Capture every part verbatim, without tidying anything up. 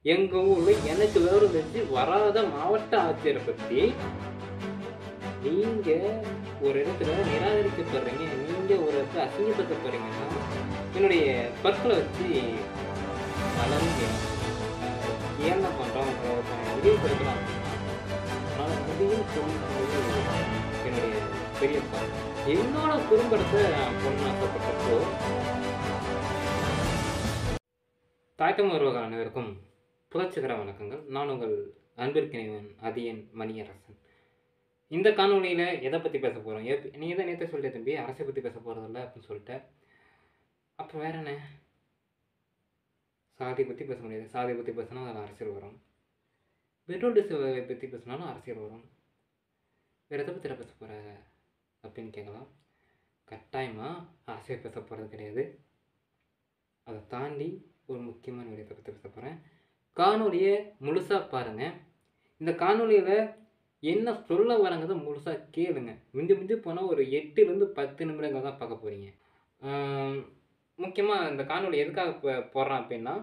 எங்க ஊர்ல எனக்கு விவரம் தெரிஞ்சு வராத மாவட்ட ஆட்சியரை பத்தி நீங்க ஒரு இடத்துல நிராகரிக்கப்படுறீங்க, நீங்க ஒரு இடத்துல அசிங்கப்படுத்தப்படுறீங்கன்னா, என்னுடைய பற்களை வச்சு பலரும் ஏன்னா பண்றோம் விரிவுபடுத்தலாம். ஆனால் முடியும் சொல்லும்போது என்னுடைய பெரியப்பா என்னோட குறும்படத்தை பொண்ணாக்கப்பட்டப்போ தாய்த்தம் உருவக அனைவருக்கும் புரட்சிகர வணக்கங்கள். நான் உங்கள் அன்பிற்கிணைவன் அதியன் மணியரசன். இந்த காணொலியில் எதை பற்றி பேச போகிறோம்? எப் நீ தான் நேற்று சொல்லிட்டு தம்பி அரசை பற்றி பேச போகிறதில்ல அப்படின்னு சொல்லிட்டு, அப்போ வேற என்ன? சாதி பற்றி பேச முடியாது. சாதி பற்றி பேசினா அதில் அரசியல் வரும். பெட்ரோல் டீசலை பற்றி பேசினாலும் அரசியல் வரும். வேறு எதை பற்றி பேச போகிற அப்படின்னு கேட்கலாம். கட்டாயமாக அரசியல் பேச போகிறது கிடையாது. அதை தாண்டி ஒரு முக்கியமான விஷயத்தை பற்றி பேச போகிறேன். காணொலியை முழுசாக பாருங்கள். இந்த காணொலியில் என்ன சொல்ல வரங்கிறத முழுசாக கேளுங்க. மிஞ்சி மிஞ்சி போனால் ஒரு எட்டுலேருந்து பத்து நிமிடங்கள் தான் பார்க்க போகிறீங்க. முக்கியமாக இந்த காணொலி எதுக்காக இப்போ போடுறேன் அப்படின்னா,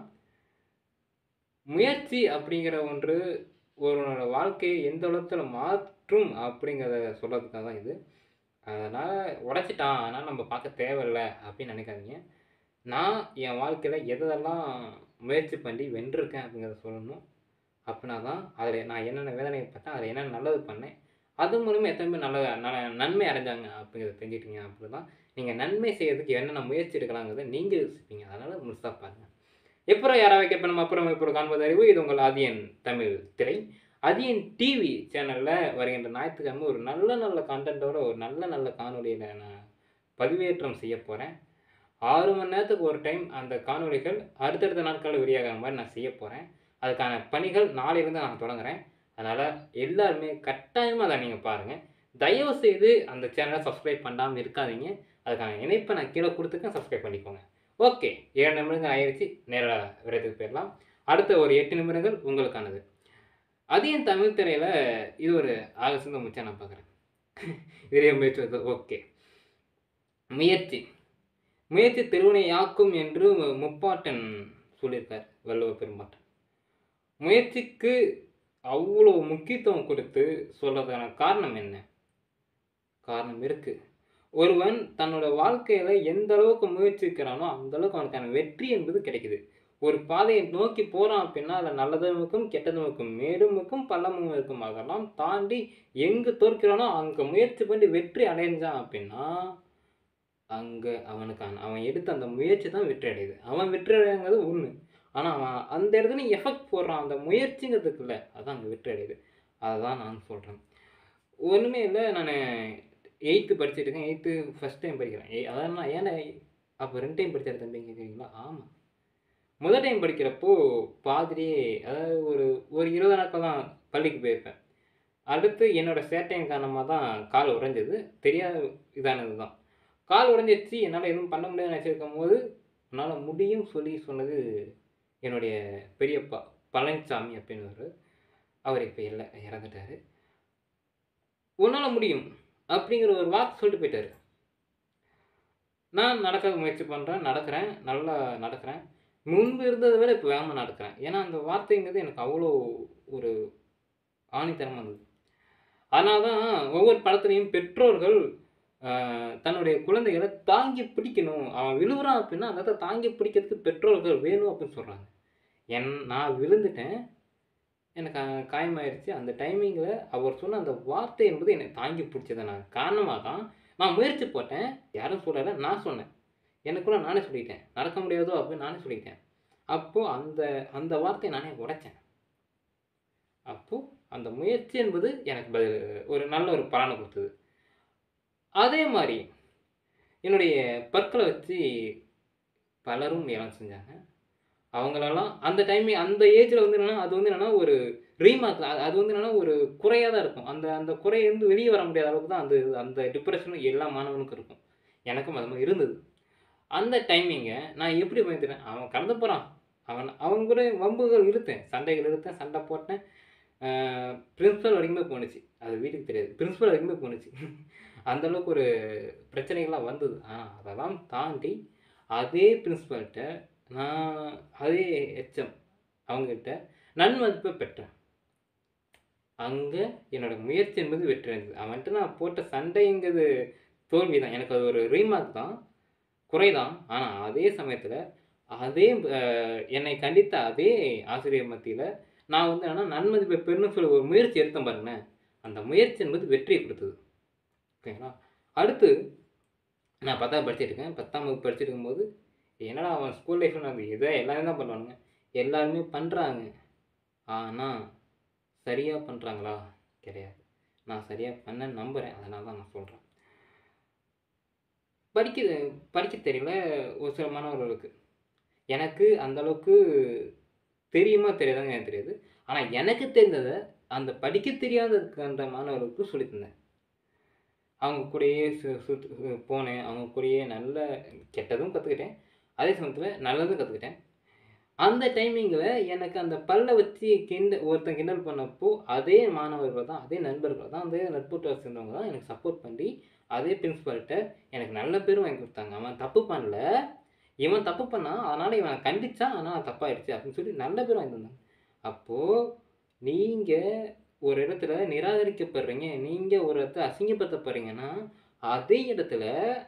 முயற்சி அப்படிங்கிற ஒன்று ஒருவனோட வாழ்க்கையை எந்த அளவுக்கு மாற்றும் அப்படிங்கிறத சொல்கிறதுக்காக தான் இது. அதனால் உடைச்சிட்டான், அதனால் நம்ம பார்க்க தேவையில்லை அப்படின்னு நினைக்காதீங்க. நான் என் வாழ்க்கையில் எதெல்லாம் முயற்சி பண்ணி வென்றிருக்கேன் அப்படிங்கிறத சொல்லணும். அப்படின்னா தான் அதில் நான் என்னென்ன வேதனை பார்த்தேன், அதில் என்னென்ன நல்லது பண்ணேன், அது மூலமாக எத்தனை பேர் நல்ல ந நன்மை அடைஞ்சாங்க அப்படிங்கிறத தெரிஞ்சுக்கிட்டீங்க. அப்படி தான் நீங்கள் நன்மை செய்யறதுக்கு என்னென்ன முயற்சி எடுக்கலாங்கிறத நீங்கள் யோசிப்பீங்க. அதனால் முழுசாக பாருங்கள். எப்பறம் யாராவது கேட்பேன் அப்புறம் இப்போ காண்பது அறிவு. இது உங்கள் அதியன் தமிழ் திரை. அதியன் டிவி சேனலில் வருகின்ற ஞாயிற்றுக்கிழமை ஒரு நல்ல நல்ல கண்டென்ட்டோட ஒரு நல்ல நல்ல காணொலியில் நான் பதிவேற்றம் செய்ய போகிறேன். ஆறு மணி நேரத்துக்கு ஒரு டைம் அந்த காணொலிகள் அடுத்தடுத்த நாட்களில் வெளியாகிற மாதிரி நான் செய்ய போகிறேன். அதுக்கான பணிகள் நாளையிலேருந்து நான் தொடங்குறேன். அதனால் எல்லாருமே கட்டாயமாக அதை நீங்கள் பாருங்கள். தயவுசெய்து அந்த சேனலை சப்ஸ்கிரைப் பண்ணாமல் இருக்காதீங்க. அதுக்கான இணைப்பை நான் கீழே கொடுத்துருக்கேன், சப்ஸ்கிரைப் பண்ணிக்கோங்க. ஓகே, ஏழு நிமிடங்கள் ஆயிடுச்சு, நேராக விரைத்துக்கு போயிடலாம். அடுத்த ஒரு எட்டு நிமிடங்கள் உங்களுக்கானது. அதியன் தமிழ் திரையில் இது ஒரு ஆகசிந்த முச்சா நான் பார்க்குறேன். இதே முயற்சி வருது. ஓகே, முயற்சி முயற்சி திருவினையாக்கும் என்று முப்பாட்டன் சொல்லியிருக்கார் வள்ளுவ பெரும்பாட்டன். முயற்சிக்கு அவ்வளோ முக்கியத்துவம் கொடுத்து சொல்கிறதுக்கான காரணம் என்ன? காரணம் இருக்குது. ஒருவன் தன்னோட வாழ்க்கையில் எந்த அளவுக்கு முயற்சிக்கிறானோ அந்த அளவுக்கு அவனுக்கான வெற்றி என்பது கிடைக்குது. ஒரு பாதையை நோக்கி போகிறான் அப்படின்னா அதில் நல்லதும் இருக்கும் கெட்டதும் இருக்கும், மேடும் இருக்கும் பள்ளமும் இருக்கும். அதெல்லாம் தாண்டி எங்கே தோற்கிறானோ அங்கே முயற்சி பண்ணி வெற்றி அடைஞ்சான் அப்படின்னா அங்கே அவனுக்கான அவன் எடுத்த அந்த முயற்சி தான் வெற்றி அடையுது. அவன் வெற்றி அடைங்கிறது ஒன்று, ஆனால் அவன் அந்த இடத்துல எஃபெக்ட் போடுறான், அந்த முயற்சிங்கிறதுக்கு இல்லை, அதுதான் அங்கே வெற்றி அடையுது. அதுதான் நான் சொல்கிறேன். ஒன்றுமே இல்லை, நான் எயித்து படிச்சுட்டு இருக்கேன். எயித்து ஃபஸ்ட் டைம் படிக்கிறேன். ஏ அதான் நான் ஏன்னா அப்போ ரெண்டு டைம் படித்தார் தம்பி கேட்குறீங்களா? ஆமாம், முதல் டைம் படிக்கிறப்போ பாதிரியே, அதாவது ஒரு ஒரு இருபது நாட்கள் தான் பள்ளிக்கு போயிருப்பேன். அடுத்து என்னோடய சேட்டையின் காரணமாக தான் கால் உடைஞ்சது. தெரியாத இதானது தான். கால் உடைஞ்சிச்சு, என்னால் எதுவும் பண்ண முடியாதுன்னு நினச்சிருக்கும் போது உன்னால் முடியும் சொல்லி சொன்னது என்னுடைய பெரியப்பா பழனிசாமி அப்படின்னு. அவர் இப்போ இல்லை, இறந்துட்டார். உன்னால் முடியும் அப்படிங்கிற ஒரு வார்த்தை சொல்லிட்டு போயிட்டார். நான் நடக்க முயற்சி பண்ணுறேன், நடக்கிறேன், நல்லா நடக்கிறேன். முன்பு இருந்ததை விட இப்போ வேகமாக நடக்கிறேன். ஏன்னா அந்த வார்த்தைங்கிறது எனக்கு அவ்வளோ ஒரு ஆணித்தரமாக இருந்தது. அதனால தான் ஒவ்வொரு படத்துலையும் பெற்றோர்கள் தன்னுடைய குழந்தைகளை தாங்கி பிடிக்கணும். அவன் விழுவுறான் அப்படின்னா அந்த இடத்த தாங்கி பிடிக்கிறதுக்கு பெற்றோர்கள் வேணும் அப்படின்னு சொல்கிறாங்க. என் நான் விழுந்துட்டேன், எனக்கு காயமாயிடுச்சு. அந்த டைமிங்கில் அவர் சொன்ன அந்த வார்த்தை என்பது என்னை தாங்கி பிடிச்சதை நான் காரணமாக தான் நான் முயற்சி போட்டேன். யாரும் சொல்லலை, நான் சொன்னேன். எனக்குள்ள நானே சொல்லிட்டேன், நடக்க முடியாதோ அப்படின்னு நானே சொல்லிட்டேன். அப்போது அந்த அந்த வார்த்தையை நானே உடைச்சேன். அப்போது அந்த முயற்சி என்பது எனக்கு பதில் ஒரு நல்ல ஒரு பலனை கொடுத்தது. அதே மாதிரி என்னுடைய பற்களை வச்சு பலரும் ஏலம் செஞ்சாங்க. அவங்களெல்லாம் அந்த டைமிங் அந்த ஏஜில் வந்து என்னென்னா அது வந்து என்னென்னா ஒரு ரீமார்க், அது வந்து என்னென்னா ஒரு குறையாக தான் இருக்கும். அந்த அந்த குறையிலேருந்து வெளியே வர முடியாத அளவுக்கு தான் அந்த அந்த டிப்ரெஷனும் எல்லா மாணவனுக்கும் இருக்கும். எனக்கும் அது மாதிரி இருந்தது. அந்த டைமிங்கை நான் எப்படி பயந்துட்டேன், அவன் கடந்து போகிறான், அவன் அவங்க கூட வம்புகள் இழுத்தேன், சண்டைகள் இழுத்தேன், சண்டை போட்டேன். பிரின்ஸிபல் வரைக்குமே போணுச்சு. அது வீட்டுக்கு தெரியாது, பிரின்ஸிபல் வரைக்குமே போணுச்சு. அந்தளவுக்கு ஒரு பிரச்சனைகள்லாம் வந்தது. ஆனால் அதெல்லாம் தாண்டி அதே பிரின்ஸிபல்கிட்ட நான் அதே ஹெச்எம் அவங்ககிட்ட நன்மதிப்பை பெற்றேன். அங்கே என்னோட முயற்சி என்பது வெற்றி அடைந்தது. அவன்கிட்ட நான் போட்ட சண்டைங்கிறது தோல்வி தான். எனக்கு அது ஒரு ரீமார்க் தான், குறைதான். ஆனால் அதே சமயத்தில் அதே என்னை கண்டித்த அதே ஆசிரியர் மத்தியில் நான் வந்து ஆனால் நன்மதிப்பை பெறணும்னு சொல்லி ஒரு முயற்சி எடுத்தேன் பாருங்களேன். அந்த முயற்சி என்பது வெற்றியை கொடுத்தது. ஓகேங்களா? அடுத்து நான் பத்தாவது படிச்சுட்டு இருக்கேன். பத்தாம் வகுப்பு படிச்சுட்டு இருக்கும்போது என்னடா அவன் ஸ்கூல் லைஃப்பில் நான் எதை எல்லாரும் தான் பண்ணுவானுங்க, எல்லாருமே பண்ணுறாங்க. ஆனால் சரியாக பண்ணுறாங்களா? கிடையாது. நான் சரியாக பண்ணேன்னு நம்புகிறேன். அதனால தான் நான் சொல்கிறேன். படிக்க படிக்க தெரியல ஒரு சில மாணவர்களுக்கு. எனக்கு அந்தளவுக்கு தெரியுமா தெரியாதாங்க எனக்கு தெரியாது. ஆனால் எனக்கு தெரிந்ததை அந்த படிக்க தெரியாததுக்கான மாணவர்களுக்கு சொல்லி தந்தேன். அவங்க கூடயே சு சுத்து போனேன். அவங்க கூடயே நல்ல கெட்டதும் கற்றுக்கிட்டேன். அதே சமயத்தில் நல்லதும் கற்றுக்கிட்டேன். அந்த டைமிங்கில் எனக்கு அந்த பல்லை வச்சு கிண்ட ஒருத்தன் கிண்டல் பண்ணப்போ அதே மாணவர்கள் தான், அதே நண்பர்கள் தான், அதே நட்புற்ற சேர்ந்தவங்க தான் எனக்கு சப்போர்ட் பண்ணி அதே பிரின்சிபால்கிட்ட எனக்கு நல்ல பேரும் வாங்கி கொடுத்தாங்க. அவன் தப்பு பண்ணல, இவன் தப்பு பண்ணான், அதனால் இவனை கண்டிச்சான், ஆனால் தப்பாயிடுச்சு அப்படின்னு சொல்லி நல்ல பேர் வாங்கி தந்தாங்க. அப்போது நீங்கள் ஒரு இடத்துல நிராகரிக்கப்படுறீங்க, நீங்கள் ஒரு இடத்துல அசிங்கப்படுத்தப்படுறீங்கன்னா அதே இடத்துல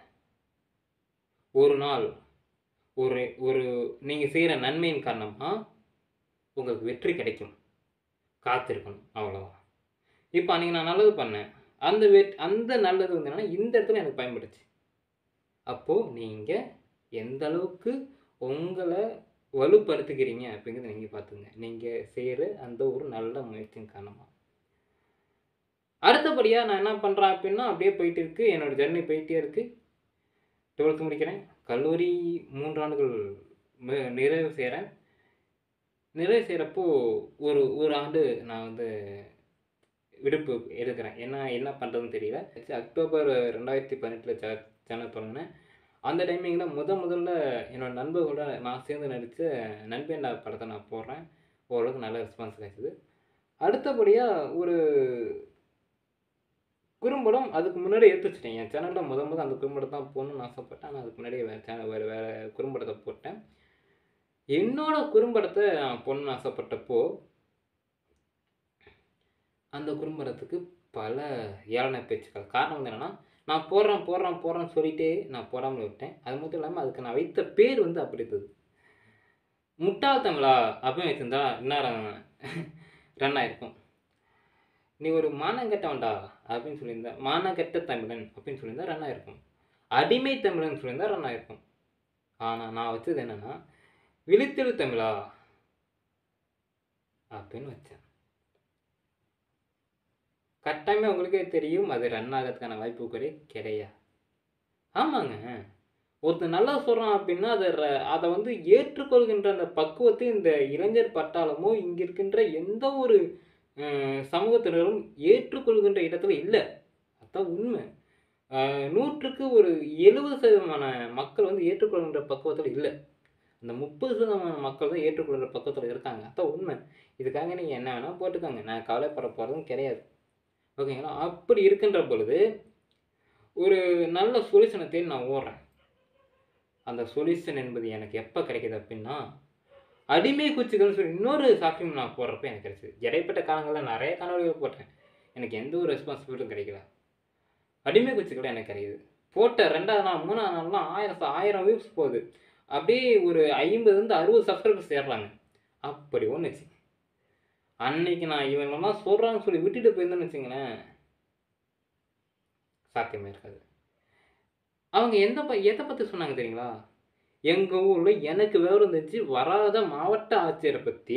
ஒரு நாள் ஒரு ஒரு நீங்கள் செய்கிற நன்மையின் காரணமாக உங்களுக்கு வெற்றி கிடைக்கும். காத்திருக்கணும், அவ்வளோதான். இப்போ அன்றைக்கி நான் நல்லது பண்ணேன். அந்த வெட் அந்த நல்லது வந்து என்னன்னா இந்த இடத்துல எனக்கு பயன்படுச்சு. அப்போது நீங்கள் எந்த அளவுக்கு உங்களை வலுப்படுத்திக்கிறீங்க அப்படிங்கிறத நீங்கள் பார்த்துங்க. நீங்கள் செய்கிற அந்த ஒரு நல்ல முயற்சியின் காரணமாக. அடுத்தபடியாக நான் என்ன பண்ணுறேன் அப்படின்னா அப்படியே போயிட்டு இருக்கு. என்னோடய ஜர்னி போயிட்டே இருக்குது. டுவெல்த்து முடிக்கிறேன். கல்லூரி மூன்று ஆண்டுகள் நிறைவு செய்கிறேன். நிறைவு செய்கிறப்போ ஒரு ஒரு ஆண்டு நான் வந்து விடுப்பு எடுக்கிறேன். ஏன்னா என்ன பண்ணுறதுன்னு தெரியல. அக்டோபர் ரெண்டாயிரத்தி பதினெட்டில் சே சேனல் தொடங்கினேன். அந்த டைமிங்கில் முத முதல்ல என்னோடய நண்பர்களோட நான் சேர்ந்து நடித்த நண்பேண்டா படத்தை நான் போடுறேன். ஓரளவுக்கு நல்ல ரெஸ்பான்ஸ் கிடைச்சிது. அடுத்தபடியாக ஒரு குறும்படம் அதுக்கு முன்னாடி எடுத்து வச்சுட்டேன். என் சேனலில் முத முத அந்த குறும்படம் தான் போடணும்னு ஆசைப்பட்டேன். ஆனால் அதுக்கு முன்னாடியே வேறு சேனல் வேறு வேறு குறும்படத்தை போட்டேன். என்னோடய குறும்படத்தை நான் போடணும்னு ஆசைப்பட்டப்போ அந்த குறும்படத்துக்கு பல ஏளன பேச்சுக்கள். காரணம் வந்து என்னென்னா நான் போடுறேன் போடுறேன் போடுறேன்னு சொல்லிகிட்டே நான் போடாமல் விட்டேன். அது மட்டும் இல்லாமல் அதுக்கு நான் வைத்த பேர் வந்து அப்படி இருந்தது. முட்டாள் தமிழா அப்படின்னு வச்சுருந்தா இன்னும் ரன் ஆகிருக்கும். நீ ஒரு மானங்கெட்டவன்டா அப்படின்னு சொல்லியிருந்தா மானங்கெட்ட தமிழன் அப்படின்னு சொல்லியிருந்தா ரன் ஆகிருக்கும். அடிமை தமிழன் சொல்லியிருந்தா ரன் ஆகிருக்கும். ஆனால் நான் வச்சது என்னென்னா விழித்தெழு தமிழா அப்படின்னு வச்சேன். கட்டாயமாக உங்களுக்கே தெரியும் அது ரன் ஆகிறதுக்கான வாய்ப்பு கூட கிடையாது. ஆமாங்க, ஒருத்தர் நல்லா சொல்கிறான் அப்படின்னா அதை அதை வந்து ஏற்றுக்கொள்கின்ற அந்த பக்குவத்தை இந்த இளைஞர் பட்டாளமோ இங்கே இருக்கின்ற எந்த ஒரு சமூகத்தினரும் ஏற்றுக்கொள்கின்ற இடத்துல இல்லை. அதுதான் உண்மை. நூற்றுக்கு ஒரு எழுபது சதவீதமான மக்கள் வந்து ஏற்றுக்கொள்கின்ற பக்குவத்தில் இல்லை. அந்த முப்பது சதவீதமான மக்கள் தான் ஏற்றுக்கொள்கிற பக்குவத்தில் இருக்காங்க. அதுதான் உண்மை. இதுக்காக நீங்கள் என்ன வேணால் போட்டுக்கோங்க, நான் கவலைப்பட போகிறதும் கிடையாது. ஓகேங்களா? அப்படி இருக்கின்ற பொழுது ஒரு நல்ல சொல்யூஷனை தேடி நான் ஓடுறேன். அந்த சொல்யூஷன் என்பது எனக்கு எப்போ கிடைக்கிது அப்படின்னா அடிமை குச்சிகள்னு சொல்லி இன்னொரு சாஃப்ட்வேர் நான் போடுறப்ப எனக்கு கிடைச்சிது. இடைப்பட்ட காலங்களில் நிறைய காணொலிகள் போட்டேன். எனக்கு எந்த ஒரு ரெஸ்பான்சிபிலிட்டும் கிடைக்கல. அடிமை குச்சிகள் எனக்கு கிடைக்குது. போட்ட ரெண்டாவது நாள் மூணாவது நாள்லாம் ஆயிரம் ஆயிரம் வியூஸ் போகுது. அப்படியே ஒரு ஐம்பதுலேருந்து அறுபது சப்ஸ்கிரைபர்ஸ் சேர்றாங்க. அப்படி ஒன்றுச்சு. அன்னைக்கு நான் இவங்கெல்லாம் சொல்கிறான்னு சொல்லி விட்டுட்டு போயிருந்தேன்னு வச்சுங்களேன், சாத்தியமே இருக்காது. அவங்க எந்த ப எதை பற்றி சொன்னாங்க தெரியுங்களா? எங்கள் ஊரில் எனக்கு விவரம் தெரிஞ்சு வராத மாவட்ட ஆட்சியரை பற்றி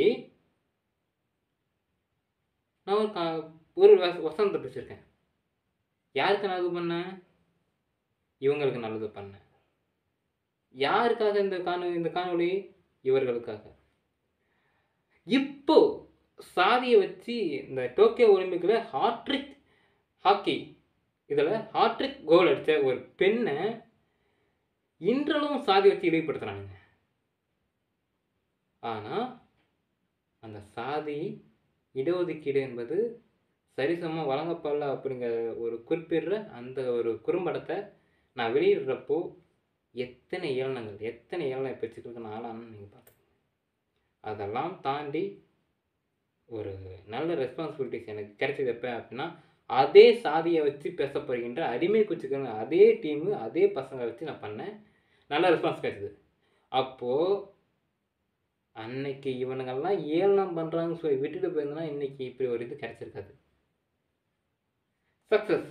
நான் ஒரு கா ஒரு வசனத்தை பேசியிருக்கேன். யாருக்கு நல்லது பண்ணேன்? இவங்களுக்கு நல்லது பண்ணேன். யாருக்காக இந்த காணொலி இந்த காணொலி இவர்களுக்காக. இப்போ சாதியை வச்சு இந்த டோக்கியோ ஒலிம்பிக்கில் ஹாட்ரிக் ஹாக்கி இதில் ஹாட்ரிக் கோல் அடித்த ஒரு பெண்ணை இன்றளவும் சாதி வச்சு இழிவுபடுத்துகிறாங்க. ஆனால் அந்த சாதி இடஒதுக்கீடு என்பது சரிசமமாக வழங்கப்படல அப்படிங்கிற ஒரு குறிப்பிடுற அந்த ஒரு குறும்படத்தை நான் வெளியிடுறப்போ எத்தனை ஏளனங்கள் எத்தனை ஏளன பேச்சுக்களுக்கு நான் ஆளானு நீங்கள் பார்த்துக்கோங்க. அதெல்லாம் தாண்டி ஒரு நல்ல ரெஸ்பான்சிபிலிட்டிஸ் எனக்கு கிடைச்சது எப்போ அப்படின்னா, அதே சாதியை வச்சு பேசப்படுகின்ற அடிமை குச்சிக்கான அதே டீமு, அதே பசங்களை வச்சு நான் பண்ணேன். நல்ல ரெஸ்பான்ஸ் கிடைச்சது. அப்போது அன்னைக்கு இவனுங்கெல்லாம் ஏளனம் பண்ணுறாங்கன்னு சொல்லி விட்டுட்டு போயிருந்தனா, இன்னைக்கு இப்படி ஒரு இது கிடைச்சிருக்காது. சக்ஸஸ்.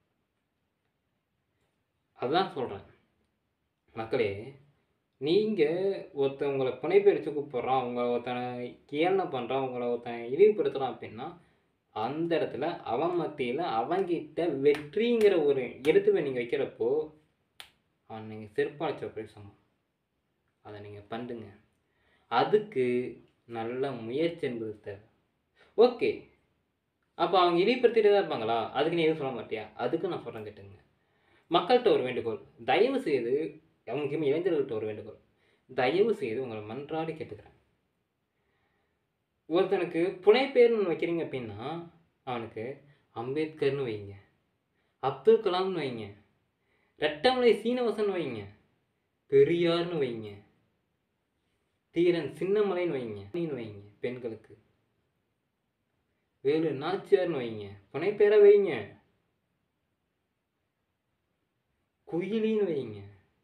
அதுதான் சொல்கிறேன். மக்களே, நீங்கள் ஒருத்தன் உங்களை புனைப்பெயர் வச்சு கூப்பிட்றான், உங்களை ஒருத்தனை ஏளனம் பண்ணுறான், உங்களை ஒருத்தன் இழிவுபடுத்துகிறான் அப்படின்னா, அந்த இடத்துல அவன் மத்தியில் அவங்கிட்ட வெற்றிங்கிற ஒரு எடுத்துவை நீங்கள் வைக்கிறப்போ, அவன் நீங்கள் செருப்பாச்ச பேசணும். அதை நீங்கள் பண்ணுங்க. அதுக்கு நல்ல முயற்சி என்பது தேவை. ஓகே, அப்போ அவங்க இழிவுபடுத்திகிட்டே தான் இருப்பாங்களா? அதுக்கு நீ எதுவும் சொல்ல மாட்டியா? அதுக்கு நான் சொல்கிறேன் கேட்டுங்க. மக்கள்கிட்ட ஒரு வேண்டுகோள், தயவு செய்து முக்கியமாக இளைஞர்கள்ட்ட ஒரு வேண்டுகோள், தயவு செய்து உங்களை மன்றாடி கேட்டுக்கிறேன். ஒருத்தனுக்கு புனைப்பெயர்னு வைக்கிறீங்க அப்படின்னா, அவனுக்கு அம்பேத்கர்னு வைங்க, அப்துல் கலாம்னு வைங்க, ரெட்டமலை சீனிவாசன் வைங்க, பெரியார்னு வைங்க, தீரன் சின்னமலைன்னு வைங்க, வைங்க பெண்களுக்கு வேலு நாச்சியார்னு வைங்க, புனைப்பெயரை வைங்க, குயிலின்னு வைங்க.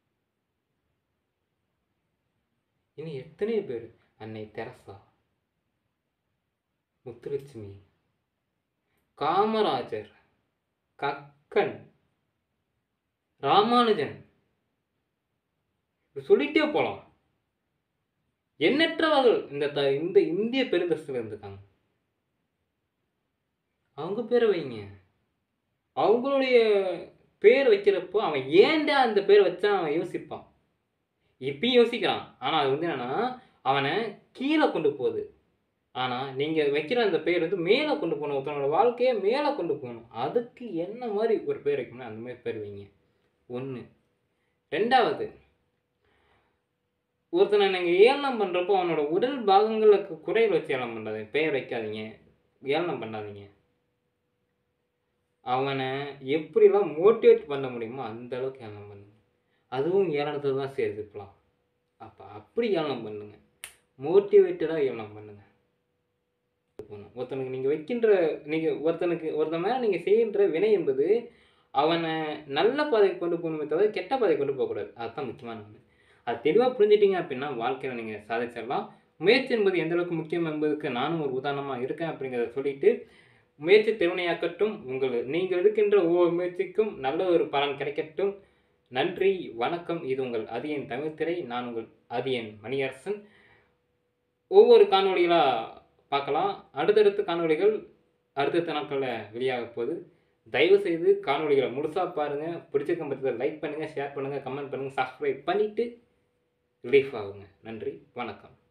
இன்னும் எத்தனை பேர், அன்னை தெரசா, முத்துலட்சுமி, காமராஜர், கக்கன், ராமானுஜன், சொல்லிட்டே போகலாம். எண்ணற்றவர்கள் இந்த த இந்த இந்திய பெருந்தரசில் இருந்திருக்காங்க. அவங்க பேரை வைங்க. அவங்களுடைய பேர் வைக்கிறப்போ அவன் ஏன்டா அந்த பேர் வச்சா அவன் யோசிப்பான். இப்பயும் யோசிக்கிறான். ஆனால் அது வந்து என்னன்னா, அவனை கீழே கொண்டு போகுது. ஆனால் நீங்கள் வைக்கிற அந்த பேர் வந்து மேலே கொண்டு போகணும். ஒருத்தனோட வாழ்க்கையை மேலே கொண்டு போகணும். அதுக்கு என்ன மாதிரி ஒரு பேர் வைக்கணும், அந்த மாதிரி பேர் வைங்க. ஒன்று. ரெண்டாவது, ஒருத்தனை நீங்கள் ஏளனம் பண்ணுறப்போ அவனோட உடல் பாகங்களுக்கு குறையில் வச்சு ஏளனம் பண்ணாதீங்க. பெயர் வைக்காதீங்க, ஏளனம் பண்ணாதீங்க. அவனை எப்படிலாம் மோட்டிவேட் பண்ண முடியுமோ அந்த அளவுக்கு ஏளனம் பண்ணுங்க. அதுவும் ஏளனத்தை தான் சேருது இப்போலாம். அப்போ அப்படி ஏளனம் பண்ணுங்க, மோட்டிவேட்டடாக ஏளனம் பண்ணுங்க. போகணும் ஒருத்தனுக்கு நீங்கள் வைக்கின்ற நீங்கள் ஒருத்தனுக்கு ஒருத்தன் மேலே நீங்கள் செய்கின்ற வினை என்பது அவனை நல்ல பாதைக்கு கொண்டு போகணுமே தவிர கெட்ட பாதைக்கு கொண்டு போகக்கூடாது. அதுதான் முக்கியமான ஒன்று. அது தெளிவாக புரிஞ்சிட்டிங்க அப்படின்னா வாழ்க்கையில் நீங்கள் சாதிச்சிடலாம். முயற்சி என்பது எந்த அளவுக்கு முக்கியம் என்பதுக்கு நானும் ஒரு உதாரணமாக இருக்கேன் அப்படிங்கிறத சொல்லிட்டு, முயற்சி திறமையாக்கட்டும். உங்கள் நீங்கள் எடுக்கின்ற ஒவ்வொரு முயற்சிக்கும் நல்ல ஒரு பலன் கிடைக்கட்டும். நன்றி, வணக்கம். இது உங்கள் அதியன் தமிழ்த்திரை. நான் உங்கள் அதியன் மணியரசன். ஒவ்வொரு காணொலிகளாக பார்க்கலாம். அடுத்தடுத்த காணொலிகள் அடுத்தடுத்த நாட்களில் வெளியாக போகுது. தயவுசெய்து காணொலிகளை முழுசாக பாருங்கள். பிடிச்சிருக்க பட்சத்தில் லைக் பண்ணுங்கள், ஷேர் பண்ணுங்கள், கமெண்ட் பண்ணுங்கள், சப்ஸ்கிரைப் பண்ணிவிட்டு ரிலீஃப் ஆகுங்க. நன்றி, வணக்கம்.